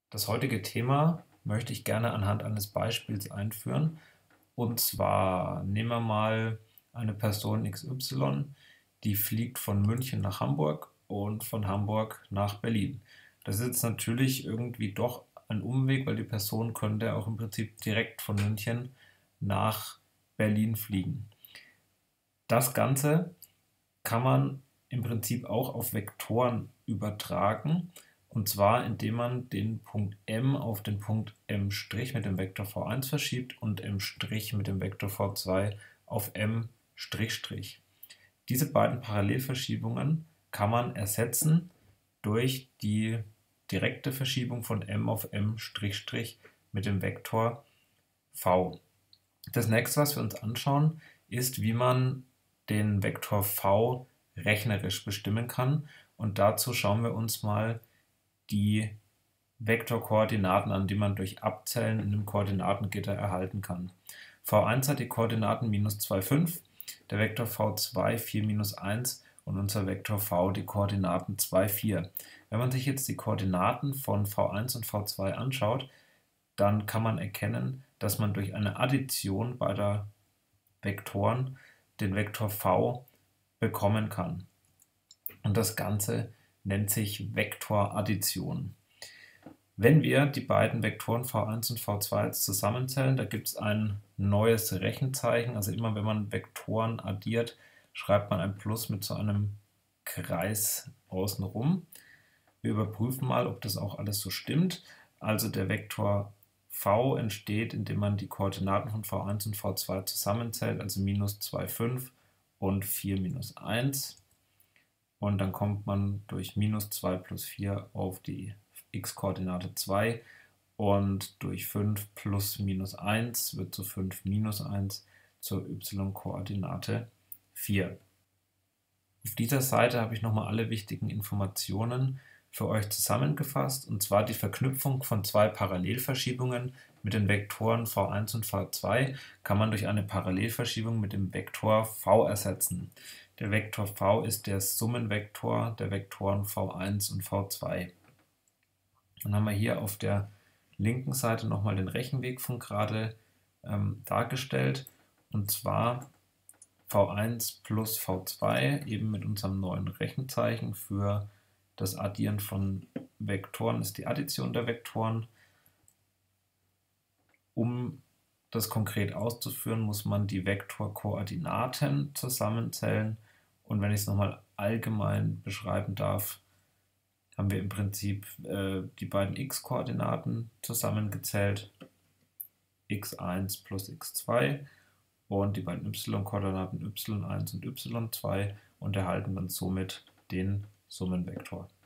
Das heutige Thema möchte ich gerne anhand eines Beispiels einführen. Und zwar nehmen wir mal eine Person XY, die fliegt von München nach Hamburg und von Hamburg nach Berlin. Das ist jetzt natürlich irgendwie doch ein Umweg, weil die Person könnte auch im Prinzip direkt von München nach Berlin fliegen. Das Ganze kann man im Prinzip auch auf Vektoren übertragen. Und zwar, indem man den Punkt M auf den Punkt M' mit dem Vektor v1 verschiebt und M' mit dem Vektor v2 auf M'. Diese beiden Parallelverschiebungen kann man ersetzen durch die direkte Verschiebung von M auf M' mit dem Vektor v. Das nächste, was wir uns anschauen, ist, wie man den Vektor v rechnerisch bestimmen kann. Und dazu schauen wir uns mal die Vektorkoordinaten an, die man durch Abzählen in dem Koordinatengitter erhalten kann. v1 hat die Koordinaten -2, 5, der Vektor v2 4, -1 und unser Vektor v die Koordinaten 2, 4. Wenn man sich jetzt die Koordinaten von v1 und v2 anschaut, dann kann man erkennen, dass man durch eine Addition beider Vektoren den Vektor v bekommen kann. Und das Ganze nennt sich Vektoraddition. Wenn wir die beiden Vektoren v1 und v2 jetzt zusammenzählen, da gibt es ein neues Rechenzeichen. Also immer wenn man Vektoren addiert, schreibt man ein Plus mit so einem Kreis außenrum. Wir überprüfen mal, ob das auch alles so stimmt. Also der Vektor v entsteht, indem man die Koordinaten von v1 und v2 zusammenzählt, also -2, 5 und 4, -1. Und dann kommt man durch -2 plus 4 auf die x-Koordinate 2 und durch 5 plus -1 wird zu 5 -1 zur y-Koordinate 4. Auf dieser Seite habe ich nochmal alle wichtigen Informationen für euch zusammengefasst, und zwar die Verknüpfung von zwei Parallelverschiebungen mit den Vektoren v1 und v2 kann man durch eine Parallelverschiebung mit dem Vektor v ersetzen. Der Vektor v ist der Summenvektor der Vektoren v1 und v2. Dann haben wir hier auf der linken Seite nochmal den Rechenweg von gerade dargestellt, und zwar v1 plus v2 eben mit unserem neuen Rechenzeichen für das Addieren von Vektoren ist die Addition der Vektoren. Um das konkret auszuführen, muss man die Vektorkoordinaten zusammenzählen. Und wenn ich es nochmal allgemein beschreiben darf, haben wir im Prinzip die beiden x-Koordinaten zusammengezählt, x1 plus x2, und die beiden y-Koordinaten y1 und y2, und erhalten dann somit den Summenvektor.